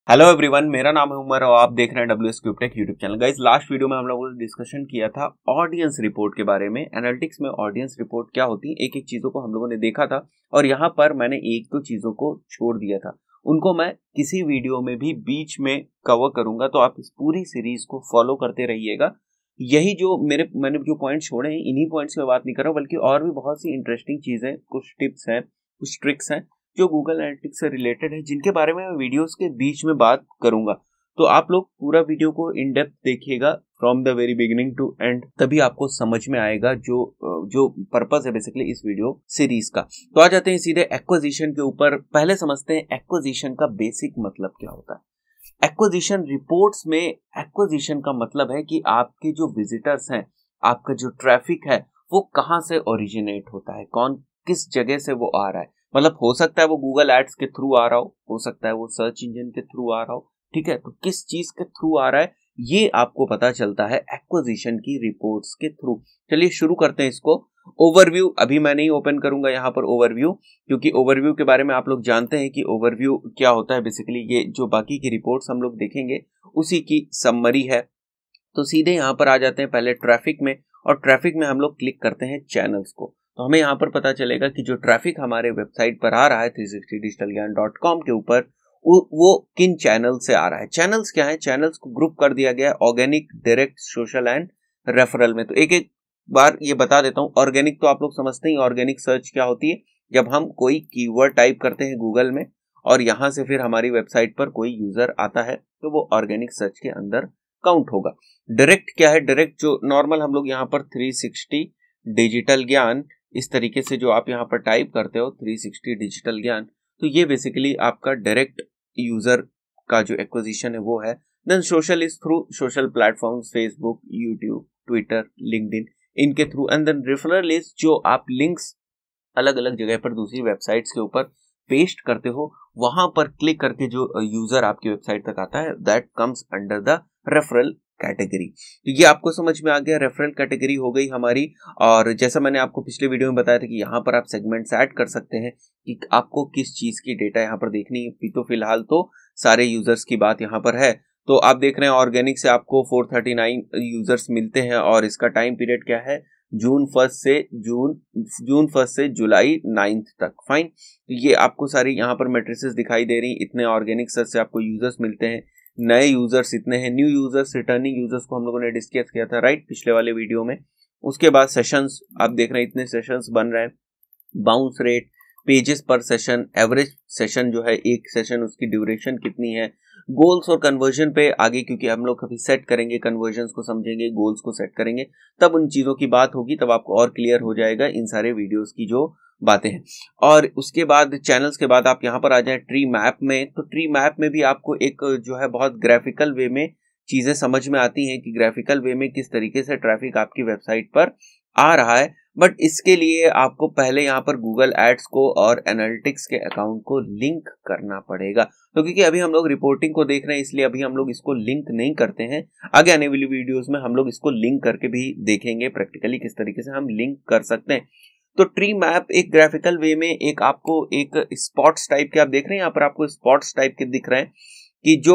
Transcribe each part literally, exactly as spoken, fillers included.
Hello everyone, मेरा नाम है उमर और आप देख रहे हैं W S cube tech YouTube channel. Guys, last video में हम लोगों ने डिस्कशन किया था ऑडियंस रिपोर्ट के बारे में। एनालिटिक्स में ऑडियंस रिपोर्ट क्या होती है, एक एक चीजों को हम लोगों ने देखा था और यहाँ पर मैंने एक दो चीजों को छोड़ दिया था, उनको मैं किसी वीडियो में भी बीच में कवर करूंगा। तो आप इस पूरी सीरीज को फॉलो करते रहिएगा। यही जो मेरे मैंने जो पॉइंट छोड़े हैं, इन्हीं पॉइंट्स पे बात नहीं कर रहा हूँ, बल्कि और भी बहुत सी इंटरेस्टिंग चीजें, कुछ टिप्स हैं, कुछ ट्रिक्स हैं जो गूगल एनालिटिक्स से रिलेटेड है, जिनके बारे में मैं वीडियोस के बीच में बात करूंगा। तो आप लोग पूरा वीडियो को इन डेप्थ देखिएगा from the very beginning to end, तभी आपको समझ में आएगा जो जो पर्पस है बेसिकली इस वीडियो सीरीज का। तो आ जाते हैं सीधे एक्विजिशन के ऊपर। पहले समझते हैं एक्विजिशन का बेसिक मतलब क्या होता है। एक्विजिशन रिपोर्ट्स में एक्विजिशन का मतलब है कि आपके जो विजिटर्स हैं, आपका जो ट्रैफिक है, वो कहाँ से ओरिजिनेट होता है, कौन किस जगह से वो आ रहा है। मतलब हो सकता है वो गूगल एड्स के थ्रू आ रहा हो हो सकता है वो सर्च इंजन के थ्रू आ रहा हो, ठीक है। तो किस चीज के थ्रू आ रहा है ये आपको पता चलता है एक्विजिशन की रिपोर्ट्स के थ्रू। चलिए शुरू करते हैं इसको। ओवरव्यू अभी मैं नहीं ओपन करूंगा यहाँ पर ओवरव्यू, क्योंकि ओवरव्यू के बारे में आप लोग जानते हैं कि ओवरव्यू क्या होता है। बेसिकली ये जो बाकी की रिपोर्ट्स हम लोग देखेंगे उसी की समरी है। तो सीधे यहाँ पर आ जाते हैं पहले ट्रैफिक में, और ट्रैफिक में हम लोग क्लिक करते हैं चैनल्स को। तो हमें यहाँ पर पता चलेगा कि जो ट्रैफिक हमारे वेबसाइट पर आ रहा है three sixty digital Gyan dot com के ऊपर, वो, वो किन चैनल से आ रहा है। चैनल्स क्या है, चैनल्स को ग्रुप कर दिया गया है organic, direct, social and referral में। तो एक एक बार ये बता देता हूँ। ऑर्गेनिक तो आप लोग समझते ही, ऑर्गेनिक सर्च क्या होती है, जब हम कोई कीवर्ड टाइप करते हैं गूगल में और यहाँ से फिर हमारी वेबसाइट पर कोई यूजर आता है तो वो ऑर्गेनिक सर्च के अंदर काउंट होगा। डायरेक्ट क्या है, डायरेक्ट जो नॉर्मल हम लोग यहाँ पर थ्री सिक्सटी डिजिटल ज्ञान इस तरीके से जो आप यहाँ पर टाइप करते हो थ्री सिक्सटी डिजिटल ज्ञान, तो ये बेसिकली आपका डायरेक्ट यूजर का जो एक्विजिशन है वो है। Then social is through social platforms, Facebook, YouTube, Twitter, LinkedIn, इनके through. And then referral is जो आप लिंक्स अलग अलग जगह पर दूसरी वेबसाइट्स के ऊपर पेस्ट करते हो, वहां पर क्लिक करके जो यूजर आपकी वेबसाइट तक आता है, that comes under the referral category. तो ये आपको समझ में आ गया, रेफरल कैटेगरी हो गई हमारी। और जैसा मैंने आपको पिछले वीडियो में बताया था कि यहाँ पर आप सेगमेंट्स ऐड कर सकते हैं कि आपको किस चीज की डेटा यहाँ पर देखनी है। तो फिलहाल तो सारे यूजर्स की बात यहाँ पर है। तो आप देख रहे हैं ऑर्गेनिक से आपको फोर थर्टी नाइन यूजर्स मिलते हैं और इसका टाइम पीरियड क्या है, जून फर्स्ट से जून जून फर्स्ट से जुलाई नाइन्थ तक। फाइन, ये आपको सारी यहाँ पर मैट्रिसेस दिखाई दे रही। इतने ऑर्गेनिक सर्च से आपको यूजर्स मिलते हैं, नए यूजर्स इतने हैं, न्यू यूजर्स, रिटर्निंग यूजर्स को हम लोगों ने डिस्कस किया था राइट पिछले वाले वीडियो में। उसके बाद सेशंस आप देख रहे हैं, इतने सेशंस बन रहे हैं, बाउंस रेट, पेजेस पर सेशन, एवरेज सेशन जो है एक सेशन उसकी ड्यूरेशन कितनी है, गोल्स और कन्वर्जन पे आगे, क्योंकि हम लोग कभी सेट करेंगे, कन्वर्जन्स को समझेंगे, गोल्स को सेट करेंगे, तब उन चीजों की बात होगी, तब आपको और क्लियर हो जाएगा इन सारे वीडियोस की जो बातें हैं। और उसके बाद चैनल्स के बाद आप यहाँ पर आ जाए ट्री मैप में। तो ट्री मैप में भी आपको एक जो है बहुत ग्राफिकल वे में चीजें समझ में आती हैं कि ग्राफिकल वे में किस तरीके से ट्रैफिक आपकी वेबसाइट पर आ रहा है। बट इसके लिए आपको पहले यहाँ पर गूगल एड्स को और एनालिटिक्स के अकाउंट को लिंक करना पड़ेगा। तो क्योंकि अभी हम लोग रिपोर्टिंग को देख रहे हैं, इसलिए अभी हम लोग इसको लिंक नहीं करते हैं। आगे आने वाली वीडियोस में हम लोग इसको लिंक करके भी देखेंगे प्रैक्टिकली किस तरीके से हम लिंक कर सकते हैं। तो ट्री मैप एक ग्राफिकल वे में एक आपको एक स्पॉट्स टाइप के आप देख रहे हैं, यहाँ पर आपको स्पॉट्स टाइप के दिख रहे हैं कि जो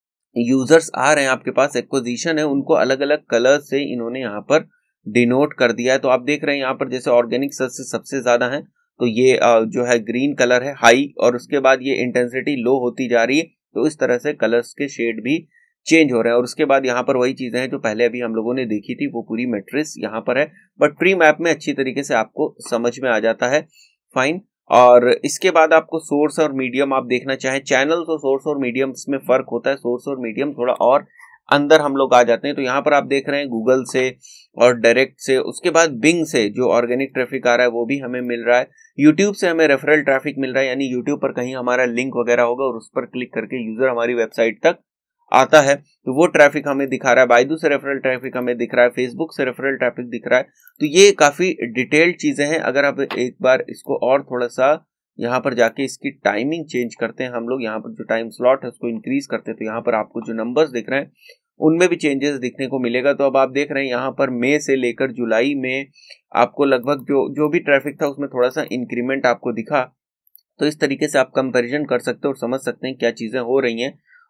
यूजर्स आ रहे हैं आपके पास, एक्विजिशन है, उनको अलग अलग कलर से इन्होंने यहाँ पर डिनोट कर दिया है। तो आप देख रहे हैं यहाँ पर जैसे ऑर्गेनिक सर्च से सबसे ज्यादा है, तो ये जो है ग्रीन कलर है हाई, और उसके बाद ये इंटेंसिटी लो होती जा रही है। तो इस तरह से कलर्स के शेड भी चेंज हो रहे हैं। और उसके बाद यहाँ पर वही चीजें हैं जो पहले अभी हम लोगों ने देखी थी, वो पूरी मैट्रिक्स यहाँ पर है, बट ट्री मैप में अच्छी तरीके से आपको समझ में आ जाता है। फाइन। और इसके बाद आपको सोर्स और मीडियम आप देखना चाहें, चैनल्स और सोर्स और मीडियम में फर्क होता है। सोर्स और मीडियम थोड़ा और अंदर हम लोग आ जाते हैं। तो यहाँ पर आप देख रहे हैं गूगल से और डायरेक्ट से, उसके बाद बिंग से जो ऑर्गेनिक ट्रैफिक आ रहा है वो भी हमें मिल रहा है। यूट्यूब से हमें रेफरल ट्रैफिक मिल रहा है, यानी यूट्यूब पर कहीं हमारा लिंक वगैरह होगा और उस पर क्लिक करके यूजर हमारी वेबसाइट तक आता है, तो वो ट्रैफिक हमें दिखा रहा है। बायदू से रेफरल ट्रैफिक हमें दिख रहा है, फेसबुक से रेफरल ट्रैफिक दिख रहा है। तो ये काफी डिटेल्ड चीजें हैं। अगर आप एक बार इसको और थोड़ा सा यहाँ पर जाके इसकी टाइमिंग चेंज करते हैं, हम लोग यहाँ पर जो टाइम स्लॉट है उसको इंक्रीज करते हैं, तो यहाँ पर आपको जो नंबर्स दिख रहे हैं उनमें भी चेंजेस दिखने को मिलेगा। तो अब आप देख रहे हैं यहाँ पर मई से लेकर जुलाई में आपको लगभग जो जो भी ट्रैफिक था उसमें थोड़ा सा इंक्रीमेंट आपको दिखा। तो इस तरीके से आप कंपैरिजन कर सकते हो और समझ सकते हैं क्या चीजें हो रही हैं।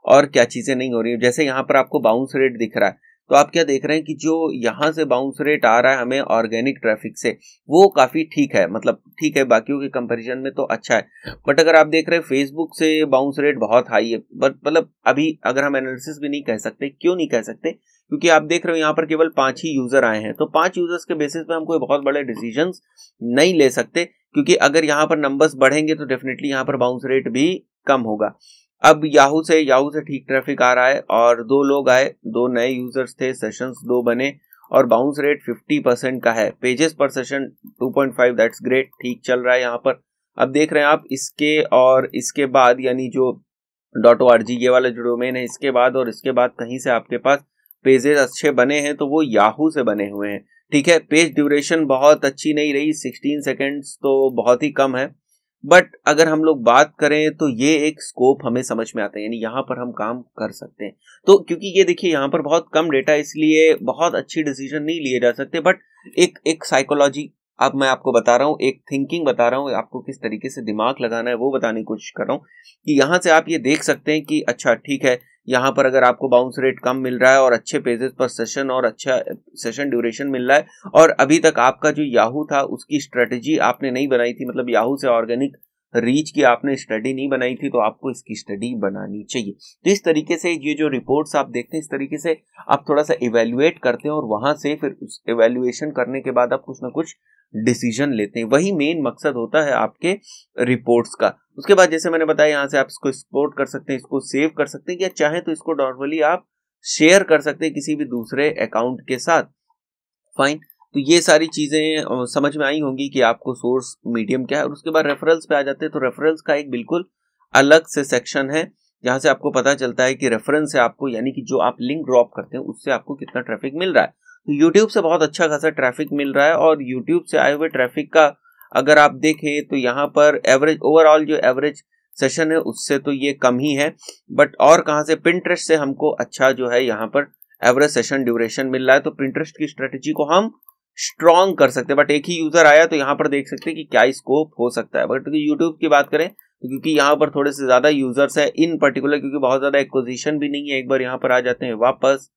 और क्या चीजें नहीं हो रही है। जैसे यहाँ पर आपको बाउंस रेट दिख रहा है, तो आप क्या देख रहे हैं कि जो यहाँ से बाउंस रेट आ रहा है हमें ऑर्गेनिक ट्रैफिक से, वो काफी ठीक है, मतलब ठीक है, बाकियों के कंपैरिजन में तो अच्छा है। बट अगर आप देख रहे हैं फेसबुक से बाउंस रेट बहुत हाई है, बट मतलब अभी अगर हम एनालिसिस भी नहीं कह सकते, क्यों नहीं कह सकते, क्योंकि आप देख रहे हो यहाँ पर केवल पांच ही यूजर आए हैं, तो पांच यूजर्स के बेसिस पे हम कोई बहुत बड़े डिसीजंस नहीं ले सकते, क्योंकि अगर यहाँ पर नंबर्स बढ़ेंगे तो डेफिनेटली यहाँ पर बाउंस रेट भी कम होगा। अब याहू से याहू से ठीक ट्रैफिक आ रहा है और दो लोग आए, दो नए यूजर्स थे, सेशंस दो बने और बाउंस रेट फिफ्टी परसेंट का है, पेजेस पर session two point five, that's great, ठीक चल रहा है यहाँ पर। अब देख रहे हैं आप इसके और इसके बाद, यानी जो डॉट ओ आर जी ये वाला जो डोमेन है, इसके बाद और इसके बाद कहीं से आपके पास पेजेस अच्छे बने हैं तो वो याहू से बने हुए हैं। ठीक है, पेज ड्यूरेशन बहुत अच्छी नहीं रही, सिक्सटीन सेकेंड्स तो बहुत ही कम है, बट अगर हम लोग बात करें तो ये एक स्कोप हमें समझ में आता है, यानी यहाँ पर हम काम कर सकते हैं। तो क्योंकि ये देखिए यहाँ पर बहुत कम डेटा, इसलिए बहुत अच्छी डिसीजन नहीं लिए जा सकते, बट एक एक साइकोलॉजी अब मैं आपको बता रहा हूँ, एक थिंकिंग बता रहा हूँ, आपको किस तरीके से दिमाग लगाना है वो बताने की कोशिश कर रहा हूँ कि यहाँ से आप ये देख सकते हैं कि अच्छा ठीक है, यहाँ पर अगर आपको बाउंस रेट कम मिल रहा है और अच्छे पेजेस पर सेशन और अच्छा सेशन ड्यूरेशन मिल रहा है, और अभी तक आपका जो याहू था उसकी स्ट्रेटेजी आपने नहीं बनाई थी, मतलब याहू से ऑर्गेनिक रीच की आपने स्टडी नहीं बनाई थी, तो आपको इसकी स्टडी बनानी चाहिए। तो इस तरीके से ये जो रिपोर्ट्स आप देखते हैं, इस तरीके से आप थोड़ा सा इवेल्युएट करते हैं और वहां से फिर उस इवेल्युएशन करने के बाद आप कुछ ना कुछ डिसीजन लेते हैं, वही मेन मकसद होता है आपके रिपोर्ट्स का। उसके बाद जैसे मैंने बताया, यहाँ से आप इसको एक्सपोर्ट कर सकते हैं, इसको सेव कर सकते हैं, या चाहे तो इसको नॉर्मली आप शेयर कर सकते हैं किसी भी दूसरे अकाउंट के साथ। फाइन, तो ये सारी चीजें समझ में आई होंगी कि आपको सोर्स मीडियम क्या है। और उसके बाद रेफरल्स पे आ जाते हैं, तो रेफरल्स का एक बिल्कुल अलग से सेक्शन है जहां से आपको पता चलता है कि रेफरेंस से आपको, यानी कि जो आप लिंक ड्रॉप करते हैं उससे आपको कितना ट्रैफिक मिल रहा है। तो यूट्यूब से बहुत अच्छा खासा ट्रैफिक मिल रहा है, और यूट्यूब से आए हुए ट्रैफिक का अगर आप देखें तो यहाँ पर एवरेज, ओवरऑल जो एवरेज सेशन है उससे तो ये कम ही है, बट और कहाँ से, पिंटरेस्ट से हमको अच्छा जो है यहाँ पर एवरेज सेशन ड्यूरेशन मिल रहा है। तो पिंटरेस्ट की स्ट्रेटेजी को हम स्ट्रॉन्ग कर सकते हैं, बट एक ही यूजर आया तो यहाँ पर देख सकते हैं कि क्या स्कोप हो सकता है। बट यूट्यूब की बात करें तो क्योंकि यहाँ पर थोड़े से ज्यादा यूजर्स है इन पर्टिकुलर, क्योंकि बहुत ज्यादा एक्विजिशन भी नहीं है। एक बार यहाँ पर आ जाते हैं वापस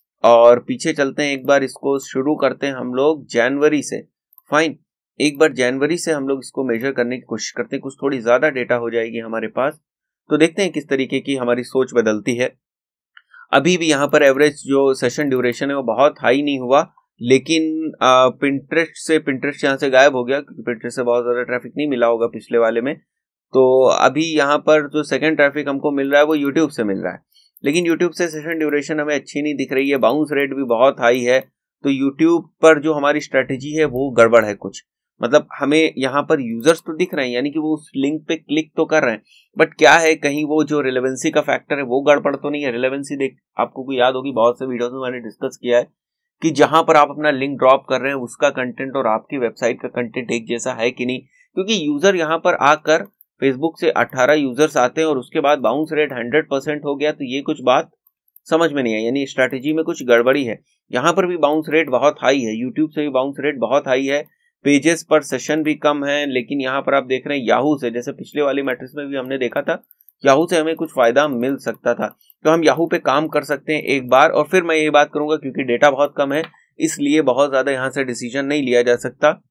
और पीछे चलते हैं, एक बार इसको शुरू करते हैं हम लोग जनवरी से। फाइन, एक बार जनवरी से हम लोग इसको मेजर करने की कोशिश करते हैं, कुछ थोड़ी ज्यादा डेटा हो जाएगी हमारे पास, तो देखते हैं किस तरीके की हमारी सोच बदलती है। अभी भी यहाँ पर एवरेज जो सेशन ड्यूरेशन है वो बहुत हाई नहीं हुआ, लेकिन पिंटरेस्ट से पिंटरेस्ट यहाँ से गायब हो गया, क्योंकि पिंटरेस्ट से बहुत ज्यादा ट्रैफिक नहीं मिला होगा पिछले वाले में। तो अभी यहाँ पर जो सेकंड ट्रैफिक हमको मिल रहा है वो यूट्यूब से मिल रहा है, लेकिन यूट्यूब से सेशन ड्यूरेशन हमें अच्छी नहीं दिख रही है, बाउंस रेट भी बहुत हाई है। तो यूट्यूब पर जो हमारी स्ट्रेटेजी है वो गड़बड़ है कुछ, मतलब हमें यहाँ पर यूजर्स तो दिख रहे हैं, यानी कि वो उस लिंक पे क्लिक तो कर रहे हैं, बट क्या है, कहीं वो जो रिलेवेंसी का फैक्टर है वो गड़बड़ तो नहीं है। रिलेवेंसी देख, आपको कोई याद होगी, बहुत से वीडियोस में मैंने डिस्कस किया है कि जहां पर आप अपना लिंक ड्रॉप कर रहे हैं उसका कंटेंट और आपकी वेबसाइट का कंटेंट एक जैसा है कि नहीं, क्योंकि यूजर यहाँ पर आकर फेसबुक से अठारह यूजर्स आते हैं और उसके बाद बाउंस रेट हंड्रेड परसेंट हो गया, तो ये कुछ बात समझ में नहीं है, यानी स्ट्रैटेजी में कुछ गड़बड़ी है। यहाँ पर भी बाउंस रेट बहुत हाई है, यूट्यूब से भी बाउंस रेट बहुत हाई है, पेजेस पर सेशन भी कम है, लेकिन यहाँ पर आप देख रहे हैं याहू से, जैसे पिछले वाली मैट्रिक्स में भी हमने देखा था, याहू से हमें कुछ फायदा मिल सकता था, तो हम याहू पे काम कर सकते हैं एक बार। और फिर मैं ये बात करूंगा, क्योंकि डेटा बहुत कम है इसलिए बहुत ज्यादा यहाँ से डिसीजन नहीं लिया जा सकता।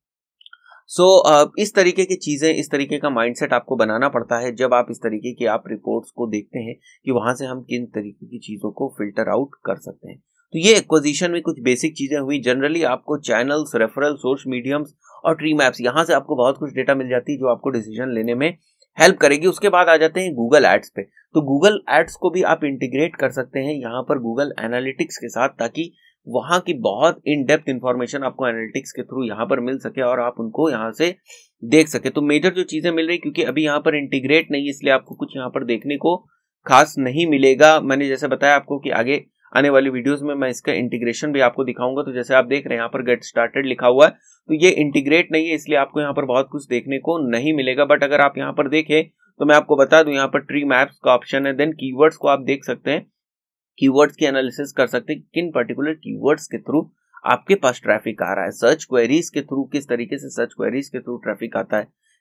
सो so, इस तरीके की चीजें, इस तरीके का माइंडसेट आपको बनाना पड़ता है जब आप इस तरीके की आप रिपोर्ट्स को देखते हैं कि वहां से हम किन तरीके की चीजों को फिल्टर आउट कर सकते हैं। तो ये एक्विजिशन में कुछ बेसिक चीजें हुई। जनरली आपको चैनल्स, रेफरल, सोर्स मीडियम्स और ट्री मैप्स, यहाँ से आपको बहुत कुछ डेटा मिल जाती है जो आपको डिसीजन लेने में हेल्प करेगी। उसके बाद आ जाते हैं गूगल एड्स पे, तो गूगल एड्स को भी आप इंटीग्रेट कर सकते हैं यहाँ पर गूगल एनालिटिक्स के साथ, ताकि वहां की बहुत इन डेप्थ इंफॉर्मेशन आपको एनालिटिक्स के थ्रू यहाँ पर मिल सके और आप उनको यहाँ से देख सके। तो मेजर जो चीजें मिल रही, क्योंकि अभी यहाँ पर इंटीग्रेट नहीं है इसलिए आपको कुछ यहाँ पर देखने को खास नहीं मिलेगा। मैंने जैसे बताया आपको कि आगे आने वाली वीडियोस में मैं इसका इंटीग्रेशन भी आपको दिखाऊंगा। तो जैसे आप देख रहे हैं यहाँ पर गेट स्टार्टेड लिखा हुआ है, तो ये इंटीग्रेट नहीं है इसलिए आपको यहाँ पर बहुत कुछ देखने को नहीं मिलेगा। बट अगर आप यहाँ पर देखें तो मैं आपको बता दूं, यहाँ पर ट्री मैप्स का ऑप्शन है, देन कीवर्ड्स को आप देख सकते हैं, कीवर्ड्स की एनालिसिस कर सकते हैं, किन पर्टिकुलर कीवर्ड्स के थ्रू आपके पास ट्रैफिक आ रहा है, सर्च क्वेरीज के थ्रू किस तरीके से सर्च क्वेरीज के थ्रू ट्रैफिक आता है,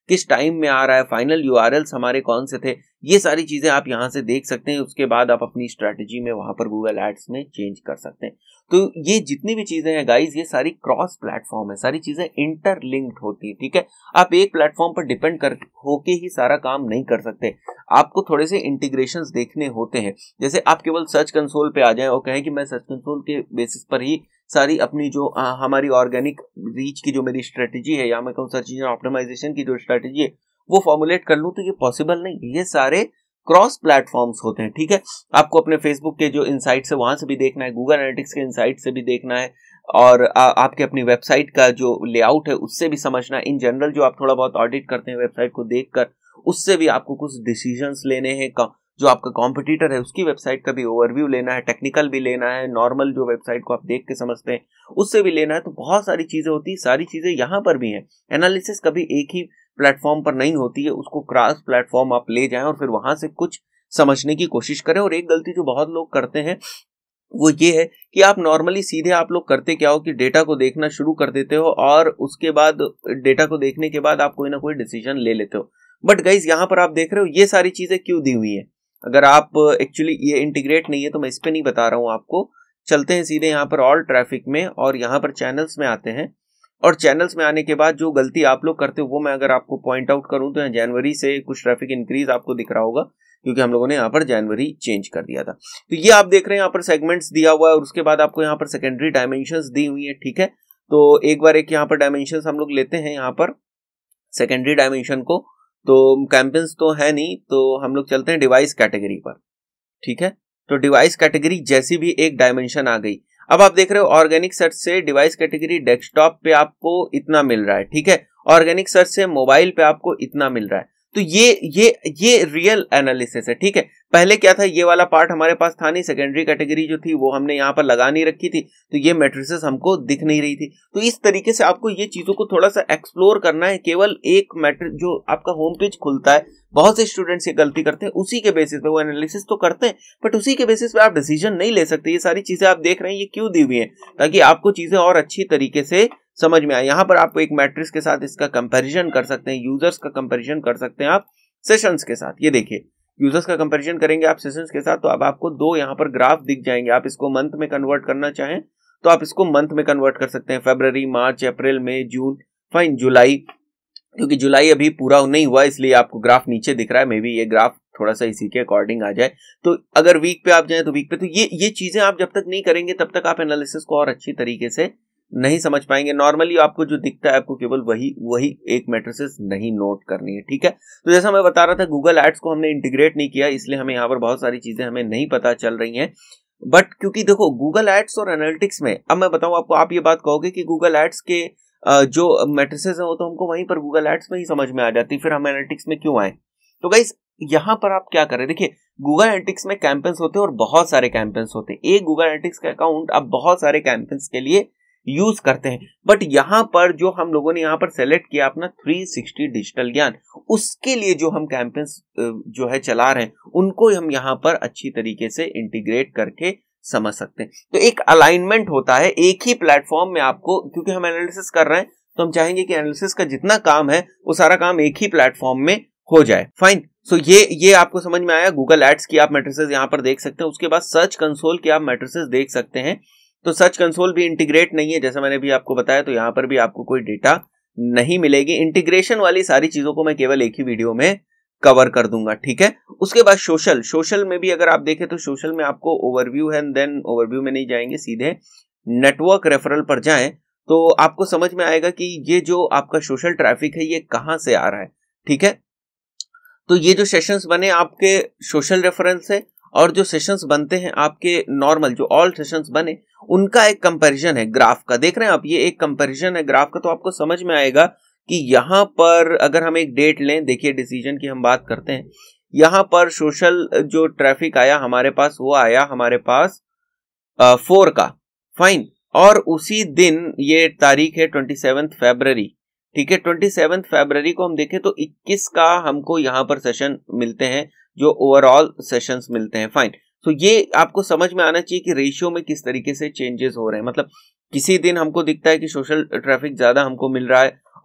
किस टाइम में आ रहा है, फाइनल यूआरएल्स हमारे कौन से थे, ये सारी चीजें आप यहाँ से देख सकते हैं। उसके बाद आप अपनी स्ट्रैटेजी में वहां पर गूगल एड्स में चेंज कर सकते हैं। तो ये जितनी भी चीजें हैं गाइज, ये सारी क्रॉस प्लेटफॉर्म है, सारी चीजें इंटरलिंक्ड होती है, ठीक है। आप एक प्लेटफॉर्म पर डिपेंड कर होके ही सारा काम नहीं कर सकते, आपको थोड़े से इंटीग्रेशंस देखने होते हैं। जैसे आप केवल सर्च कंसोल पे आ जाएं और कहें कि मैं सर्च कंसोल के बेसिस पर ही सारी अपनी जो आ, हमारी ऑर्गेनिक रीच की जो मेरी स्ट्रेटेजी है, या मैं कहूँ सर्च इंजन ऑप्टिमाइजेशन की जो स्ट्रेटेजी है वो फॉर्मुलेट कर लूँ, तो ये पॉसिबल नहीं। ये सारे क्रॉस प्लेटफॉर्म्स होते हैं, ठीक है। आपको अपने फेसबुक के जो इनसाइट्स है वहां से भी देखना है, गूगल एनालिटिक्स के इनसाइट से भी देखना है, और आ, आपके अपनी वेबसाइट का जो लेआउट है उससे भी समझना है। इन जनरल जो आप थोड़ा बहुत ऑडिट करते हैं वेबसाइट को देखकर, उससे भी आपको कुछ डिसीजंस लेने हैं। जो आपका कॉम्पिटिटर है उसकी वेबसाइट का भी ओवरव्यू लेना है, टेक्निकल भी लेना है, नॉर्मल जो वेबसाइट को आप देख के समझते हैं उससे भी लेना है। तो बहुत सारी चीजें होती है, सारी चीजें यहाँ पर भी हैं। एनालिसिस कभी एक ही प्लेटफॉर्म पर नहीं होती है, उसको क्रॉस प्लेटफॉर्म आप ले जाएं और फिर वहां से कुछ समझने की कोशिश करें। और एक गलती जो बहुत लोग करते हैं वो ये है कि आप नॉर्मली सीधे आप लोग करते क्या हो कि डेटा को देखना शुरू कर देते हो और उसके बाद डेटा को देखने के बाद आप कोई ना कोई डिसीजन ले लेते हो। बट गाइज यहाँ पर आप देख रहे हो ये सारी चीजें क्यों दी हुई है। अगर आप एक्चुअली ये इंटीग्रेट नहीं है तो मैं इस पे नहीं बता रहा हूँ आपको। चलते हैं सीधे यहाँ पर ऑल ट्रैफिक में और यहाँ पर चैनल्स में आते हैं। और चैनल्स में आने के बाद जो गलती आप लोग करते हो वो मैं अगर आपको पॉइंट आउट करूं तो जनवरी से कुछ ट्रैफिक इंक्रीज आपको दिख रहा होगा, क्योंकि हम लोगों ने यहाँ पर जनवरी चेंज कर दिया था। तो ये आप देख रहे हैं यहाँ पर सेगमेंट्स दिया हुआ है और उसके बाद आपको यहाँ पर सेकेंडरी डायमेंशंस दी हुई है, ठीक है। तो एक बार एक यहाँ पर डायमेंशंस हम लोग लेते हैं यहाँ पर सेकेंडरी डायमेंशन को। तो कैंपेन्स तो है नहीं, तो हम लोग चलते हैं डिवाइस कैटेगरी पर, ठीक है। तो डिवाइस कैटेगरी जैसी भी एक डायमेंशन आ गई। अब आप देख रहे हो ऑर्गेनिक सर्च से डिवाइस कैटेगरी डेस्कटॉप पे आपको इतना मिल रहा है, ठीक है। ऑर्गेनिक सर्च से मोबाइल पे आपको इतना मिल रहा है। तो ये ये ये रियल एनालिसिस है, ठीक है। पहले क्या था, ये वाला पार्ट हमारे पास था नहीं, सेकेंडरी कैटेगरी जो थी वो हमने यहाँ पर लगा नहीं रखी थी, तो ये मैट्रिसेस हमको दिख नहीं रही थी। तो इस तरीके से आपको ये चीजों को थोड़ा सा एक्सप्लोर करना है। केवल एक मैट्रिक जो आपका होम पेज खुलता है, बहुत से स्टूडेंट्स ये गलती करते हैं, उसी के बेसिस पे वो एनालिसिस तो करते हैं बट उसी के बेसिस पे आप डिसीजन नहीं ले सकते। ये सारी चीजें आप देख रहे हैं ये क्यों दी हुई है, ताकि आपको चीजें और अच्छी तरीके से समझ में आए। यहाँ पर आपको एक मैट्रिक्स के साथ इसका कंपैरिजन कर सकते हैं, यूजर्स का कंपैरिजन कर सकते हैं आप सेशंस के साथ। ये देखिए यूजर्स का कंपैरिजन करेंगे आप सेशंस के साथ, तो अब आपको दो यहाँ पर ग्राफ दिख जाएंगे। आप इसको मंथ में कन्वर्ट करना चाहें तो आप इसको मंथ में कन्वर्ट कर सकते हैं, फरवरी, मार्च, अप्रैल, मई, जून, फाइन, जुलाई, क्योंकि जुलाई अभी पूरा नहीं हुआ इसलिए आपको ग्राफ नीचे दिख रहा है। मे बी ये ग्राफ थोड़ा सा इसी के अकॉर्डिंग आ जाए। तो अगर वीक पे आप जाएं तो वीक पे, तो ये ये चीजें आप जब तक नहीं करेंगे तब तक आप एनालिसिस को और अच्छी तरीके से नहीं समझ पाएंगे। नॉर्मली आपको जो दिखता है आपको केवल वही वही एक मैट्रिसेस नहीं नोट करनी है, ठीक है। तो जैसा मैं बता रहा था गूगल एड्स को हमने इंटीग्रेट नहीं किया, इसलिए हमें यहाँ पर बहुत सारी चीजें हमें नहीं पता चल रही हैं। बट क्योंकि देखो गूगल एड्स और एनालिटिक्स में, अब मैं बताऊं आपको, आप ये बात कहोगे कि गूगल एड्स के जो मैट्रिसेस हैं वो तो हमको वहीं पर गूगल एड्स में ही समझ में आ जाती, फिर हम एनालिटिक्स में क्यों आए। तो गाइस यहाँ पर आप क्या करें, देखिए गूगल एनालिटिक्स में कैंपेन्स होते हैं और बहुत सारे कैंपेन्स होते हैं। एक गूगल एनालिटिक्स का अकाउंट आप बहुत सारे कैंपेन्स के लिए यूज करते हैं। बट यहाँ पर जो हम लोगों ने यहाँ पर सेलेक्ट किया अपना थ्री सिक्सटी डिजिटल ज्ञान, उसके लिए जो हम कैंपेन्स जो है चला रहे हैं उनको हम यहाँ पर अच्छी तरीके से इंटीग्रेट करके समझ सकते हैं। तो एक अलाइनमेंट होता है एक ही प्लेटफॉर्म में आपको, क्योंकि हम एनालिसिस कर रहे हैं तो हम चाहेंगे कि एनालिसिस का जितना काम है वो सारा काम एक ही प्लेटफॉर्म में हो जाए। फाइन, सो ये ये आपको समझ में आया। गूगल एड्स की आप मैट्रिसेस यहाँ पर देख सकते हैं, उसके बाद सर्च कंसोल की आप मैट्रिसेस देख सकते हैं। तो सर्च कंसोल भी इंटीग्रेट नहीं है जैसा मैंने भी आपको बताया, तो यहाँ पर भी आपको कोई डेटा नहीं मिलेगी। इंटीग्रेशन वाली सारी चीजों को मैं केवल एक ही वीडियो में कवर कर दूंगा, ठीक है। उसके बाद सोशल सोशल में भी अगर आप देखें तो सोशल में आपको ओवरव्यू है, देन ओवरव्यू में नहीं जाएंगे, सीधे नेटवर्क रेफरल पर जाएं तो आपको समझ में आएगा कि ये जो आपका सोशल ट्रैफिक है ये कहां से आ रहा है, ठीक है। तो ये जो सेशंस बने आपके सोशल रेफरेंस है और जो सेशंस बनते हैं आपके नॉर्मल जो ऑल सेशंस बने उनका एक कंपैरिजन है ग्राफ का। देख रहे हैं आप, ये एक कंपैरिजन है ग्राफ का। तो आपको समझ में आएगा कि यहाँ पर अगर हम एक डेट लें, देखिए डिसीजन की हम बात करते हैं, यहाँ पर सोशल जो ट्रैफिक आया हमारे पास वो आया हमारे पास फोर का, फाइन। और उसी दिन ये तारीख है ट्वेंटी सेवेंथ फरवरी, ठीक है। ट्वेंटी सेवेंथ फरवरी को हम देखें तो इक्कीस का हमको यहाँ पर सेशन मिलते हैं, जो ओवरऑल सेशंस मिलते हैं, फाइन। तो ये आपको समझ में आना चाहिए कि रेशियो में किस तरीके से चेंजेस हो रहे हैं। मतलब किसी दिन हमको दिखता है कि सोशल ट्रैफिक ज्यादा हमको मिल रहा है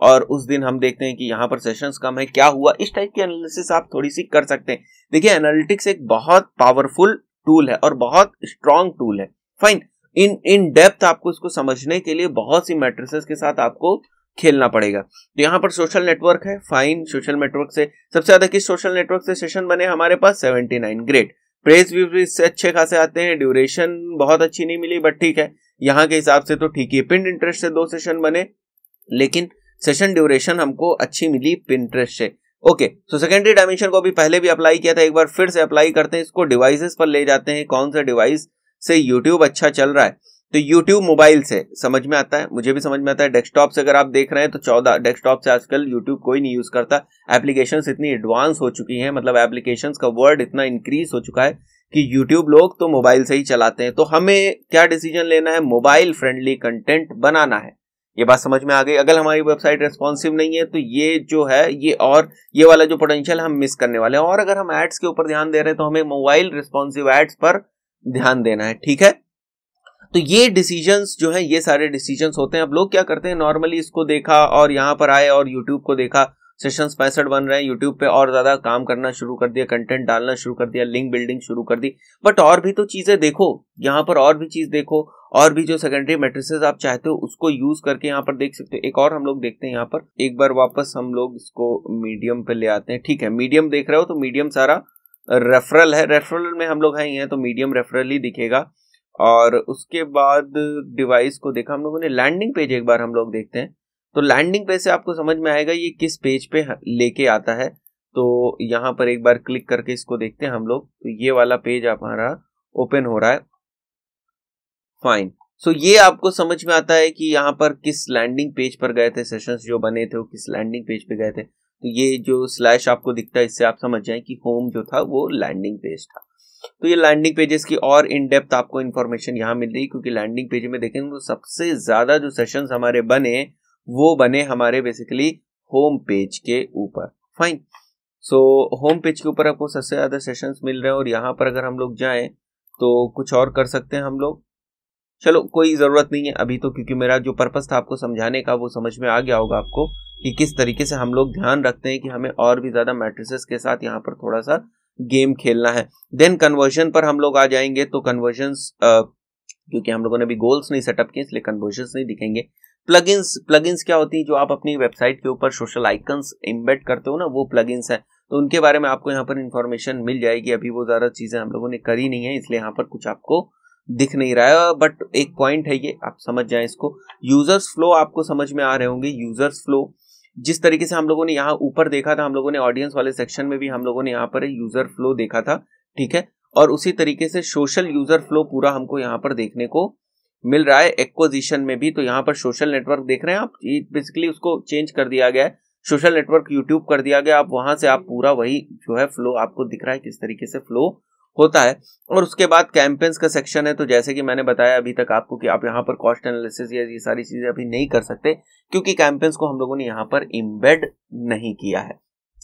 और उस दिन हम देखते हैं कि यहाँ पर सेशंस कम है, क्या हुआ, इस टाइप की एनालिसिस आप थोड़ी सी कर सकते हैं। देखिए एनालिटिक्स एक बहुत पावरफुल टूल है और बहुत स्ट्रॉन्ग टूल है। फाइन, इन इन डेप्थ आपको इसको समझने के लिए बहुत सी मैट्रिसेस के साथ आपको खेलना पड़ेगा। तो यहाँ पर सोशल नेटवर्क है, फाइन, सोशल नेटवर्क से सबसे ज्यादा किस सोशल नेटवर्क से सेशन बने हमारे पास seventy nine, great. Press views इससे अच्छे खासे आते हैं, ड्यूरेशन बहुत अच्छी नहीं मिली बट ठीक है, यहाँ के हिसाब से तो ठीक है। पिन इंटरेस्ट से दो सेशन बने लेकिन सेशन ड्यूरेशन हमको अच्छी मिली पिंटरेस्ट से। ओके, सो सेकेंडरी डायमेंशन को भी पहले भी अप्लाई किया था, एक बार फिर से अप्लाई करते हैं, इसको डिवाइसेस पर ले जाते हैं। कौन सा डिवाइस से यूट्यूब अच्छा चल रहा है, तो यूट्यूब मोबाइल से समझ में आता है, मुझे भी समझ में आता है। डेस्कटॉप से अगर आप देख रहे हैं तो चौदह, डेस्कटॉप से आजकल यूट्यूब कोई नहीं यूज करता। एप्लीकेशंस इतनी एडवांस हो चुकी हैं, मतलब एप्लीकेशंस का वर्ड इतना इंक्रीज हो चुका है कि यूट्यूब लोग तो मोबाइल से ही चलाते हैं। तो हमें क्या डिसीजन लेना है, मोबाइल फ्रेंडली कंटेंट बनाना है। ये बात समझ में आ गई। अगर हमारी वेबसाइट रेस्पॉन्सिव नहीं है तो ये जो है ये और ये वाला जो पोटेंशियल हम मिस करने वाले हैं। और अगर हम एड्स के ऊपर ध्यान दे रहे हैं तो हमें मोबाइल रिस्पॉन्सिव एड्स पर ध्यान देना है, ठीक है। तो ये डिसीजंस जो है, ये सारे डिसीजंस होते हैं। अब लोग क्या करते हैं, नॉर्मली इसको देखा और यहाँ पर आए और यूट्यूब को देखा, सेशंस पैंसठ बन रहे हैं, यूट्यूब पे और ज्यादा काम करना शुरू कर दिया, कंटेंट डालना शुरू कर दिया, लिंक बिल्डिंग शुरू कर दी। बट और भी तो चीजें देखो, यहाँ पर और भी चीज देखो, और भी जो सेकेंडरी मैट्रिसेस आप चाहते हो उसको यूज करके यहाँ पर देख सकते हो। एक और हम लोग देखते हैं यहाँ पर, एक बार वापस हम लोग इसको मीडियम पे ले आते हैं। ठीक है, मीडियम देख रहे हो तो मीडियम सारा रेफरल है, रेफरल में हम लोग हैं ही हैं तो मीडियम रेफरल ही दिखेगा। और उसके बाद डिवाइस को देखा हम लोगों ने। लैंडिंग पेज एक बार हम लोग देखते हैं, तो लैंडिंग पेज से आपको समझ में आएगा ये किस पेज पे लेके आता है। तो यहाँ पर एक बार क्लिक करके इसको देखते हैं हम लोग, तो ये वाला पेज हमारा ओपन हो रहा है। फाइन, सो so ये आपको समझ में आता है कि यहाँ पर किस लैंडिंग पेज पर गए थे, सेशंस जो बने थे वो किस लैंडिंग पेज पे गए थे। तो ये जो स्लैश आपको दिखता है इससे आप समझ जाएं कि होम जो था वो लैंडिंग पेज था। तो ये लैंडिंग पेजेस की और इन डेप्थ आपको इन्फॉर्मेशन यहाँ मिल रही है, क्योंकि लैंडिंग पेज में देखेंगे तो सबसे ज्यादा जो सेशंस हमारे बने वो बने हमारे बेसिकली होम पेज के ऊपर। फाइन, सो होम पेज के ऊपर आपको सबसे ज्यादा सेशंस मिल रहे हैं। और यहाँ पर अगर हम लोग जाएं तो कुछ और कर सकते हैं हम लोग, चलो कोई जरूरत नहीं है अभी तो, क्योंकि मेरा जो पर्पस था आपको समझाने का वो समझ में आ गया होगा आपको कि किस तरीके से हम लोग ध्यान रखते हैं कि हमें और भी ज्यादा मैट्रिसेस के साथ यहाँ पर थोड़ा सा गेम खेलना है। देन कन्वर्जन पर हम लोग आ जाएंगे, तो कन्वर्जन्स क्योंकि हम लोगों ने भी गोल्स नहीं सेटअप किए इसलिए कन्वर्जन्स नहीं दिखेंगे। प्लगइन्स, प्लगइन्स क्या होती है, जो आप अपनी वेबसाइट के ऊपर सोशल आइकन्स एम्बेड करते हो ना, वो प्लगइन्स है। तो उनके बारे में आपको यहाँ पर इंफॉर्मेशन मिल जाएगी। अभी वो ज्यादा चीजें हम लोगों ने करी नहीं है इसलिए यहाँ पर कुछ आपको दिख नहीं रहा है, बट एक पॉइंट है ये, आप समझ जाएं इसको। यूजर्स फ्लो आपको समझ में आ रहे होंगे। यूजर्स फ्लो जिस तरीके से हम लोगों ने यहाँ ऊपर देखा था, हम लोगों ने ऑडियंस वाले सेक्शन में भी हम लोगों ने यहाँ पर यूजर फ्लो देखा था, ठीक है। और उसी तरीके से सोशल यूजर फ्लो पूरा हमको यहाँ पर देखने को मिल रहा है एक्विजिशन में भी। तो यहाँ पर सोशल नेटवर्क देख रहे हैं आप, बेसिकली उसको चेंज कर दिया गया है, सोशल नेटवर्क यूट्यूब कर दिया गया। आप वहां से आप पूरा वही जो है फ्लो आपको दिख रहा है किस तरीके से फ्लो होता है। और उसके बाद कैंपेन्स का सेक्शन है। तो जैसे कि मैंने बताया अभी तक आपको कि आप यहाँ पर कॉस्ट एनालिसिस या ये सारी चीजें अभी नहीं कर सकते, क्योंकि कैंपेन्स को हम लोगों ने यहाँ पर एम्बेड नहीं किया है।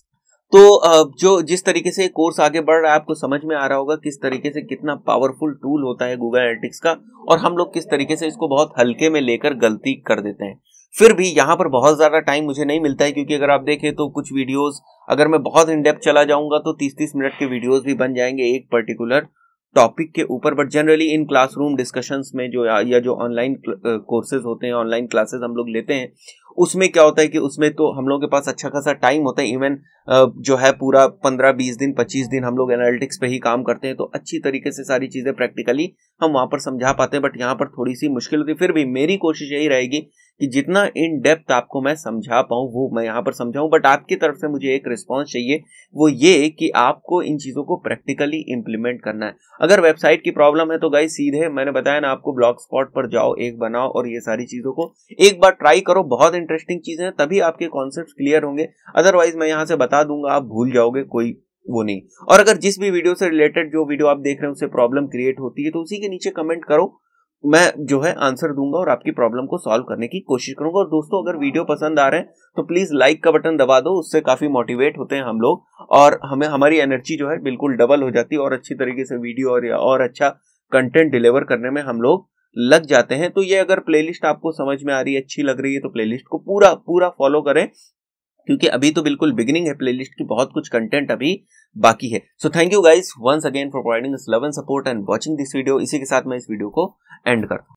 तो जो जिस तरीके से कोर्स आगे बढ़ रहा है आपको समझ में आ रहा होगा किस तरीके से कितना पावरफुल टूल होता है गूगल एनालिटिक्स का, और हम लोग किस तरीके से इसको बहुत हल्के में लेकर गलती कर देते हैं। फिर भी यहाँ पर बहुत ज्यादा टाइम मुझे नहीं मिलता है, क्योंकि अगर आप देखें तो कुछ वीडियोस अगर मैं बहुत इन डेप्थ चला जाऊंगा तो तीस तीस मिनट के वीडियोस भी बन जाएंगे एक पर्टिकुलर टॉपिक के ऊपर। But generally in classroom discussions में जो या जो ऑनलाइन कोर्सेज होते हैं, ऑनलाइन क्लासेस हम लोग लेते हैं, उसमें क्या होता है कि उसमें तो हम लोगों के पास अच्छा खासा टाइम होता है। इवन जो है पूरा पंद्रह बीस दिन पच्चीस दिन हम लोग एनालिटिक्स पे ही काम करते हैं, तो अच्छी तरीके से सारी चीजें प्रैक्टिकली हम वहां पर समझा पाते हैं। बट यहाँ पर थोड़ी सी मुश्किल होती है। फिर भी मेरी कोशिश यही रहेगी कि जितना इन डेप्थ आपको मैं समझा पाऊँ वो मैं यहाँ पर समझाऊं। बट आपकी तरफ से मुझे एक रिस्पॉन्स चाहिए, वो ये कि आपको इन चीजों को प्रैक्टिकली इंप्लीमेंट करना है। अगर वेबसाइट की प्रॉब्लम है तो गाइस सीधे मैंने बताया ना आपको, ब्लॉग स्पॉट पर जाओ, एक बनाओ और ये सारी चीजों को एक बार ट्राई करो। बहुत इंटरेस्टिंग चीजें हैं, तभी आपके कॉन्सेप्ट क्लियर होंगे। अदरवाइज मैं यहाँ से बता दूंगा, आप भूल जाओगे, कोई वो नहीं। और अगर जिस भी वीडियो से रिलेटेड जो वीडियो आप देख रहे हैं उससे प्रॉब्लम क्रिएट होती है तो उसी के नीचे कमेंट करो, मैं जो है आंसर दूंगा और आपकी प्रॉब्लम को सॉल्व करने की कोशिश करूंगा। और दोस्तों अगर वीडियो पसंद आ रहे हैं तो प्लीज लाइक का बटन दबा दो, उससे काफी मोटिवेट होते हैं हम लोग और हमें हमारी एनर्जी जो है बिल्कुल डबल हो जाती है और अच्छी तरीके से वीडियो और और अच्छा कंटेंट डिलीवर करने में हम लोग लग जाते हैं। तो ये अगर प्लेलिस्ट आपको समझ में आ रही है, अच्छी लग रही है, तो प्लेलिस्ट को पूरा पूरा फॉलो करें, क्योंकि अभी तो बिल्कुल बिगिनिंग है प्लेलिस्ट की, बहुत कुछ कंटेंट अभी बाकी है। So thank you guys once again for providing us love and support and watching this video. इसी के साथ मैं इस वीडियो को एंड करता हूं।